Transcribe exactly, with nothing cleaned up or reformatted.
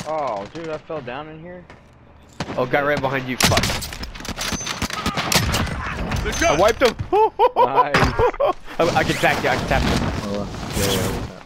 Oh, dude, I fell down in here. Oh, guy right behind you. Fuck. I wiped him. Nice. I, I can tap you. I can tap you. Oh, yeah, yeah.